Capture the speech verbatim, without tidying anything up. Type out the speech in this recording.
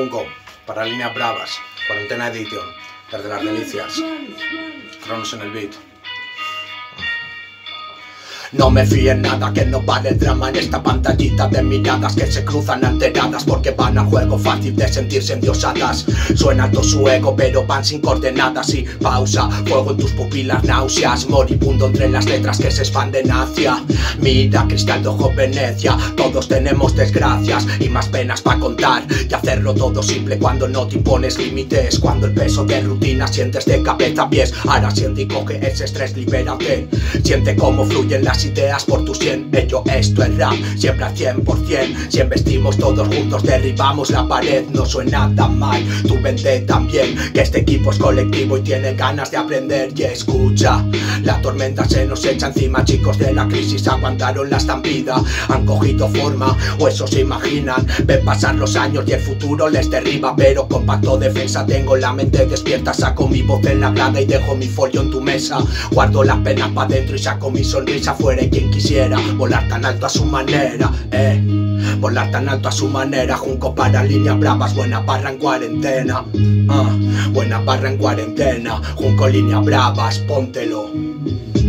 Junco, para líneas bravas, cuarentena edition, desde las delicias, Cronos en el beat. No me fíe en nada, que no vale el drama en esta pantallita de miradas que se cruzan alteradas porque van a juego fácil de sentirse endiosadas. Suena alto su ego pero van sin coordenadas y pausa, fuego en tus pupilas, náuseas, moribundo entre las letras que se expanden hacia. Mira, cristal de ojo Venecia, todos tenemos desgracias y más penas para contar y hacerlo todo simple cuando no te impones límites, cuando el peso de rutina sientes de cabeza a pies. Ahora siente y coge ese estrés, libérate, siente cómo fluyen las ideas por tu sien. Ello, esto es rap, siempre al cien por cien. Si embestimos todos juntos, derribamos la pared. No suena tan mal, tú vente también, que este equipo es colectivo y tiene ganas de aprender. Y escucha, la tormenta se nos echa encima. Chicos de la crisis aguantaron la estampida, han cogido forma, o eso se imaginan. Ven pasar los años y el futuro les derriba, pero con pacto defensa tengo la mente despierta. Saco mi voz en la grada y dejo mi folio en tu mesa. Guardo las penas pa' dentro y saco mi sonrisa fuera. Y quien quisiera volar tan alto a su manera, eh volar tan alto a su manera. Junco para líneas bravas, buena barra en cuarentena, uh, buena barra en cuarentena. Junco líneas bravas, póntelo.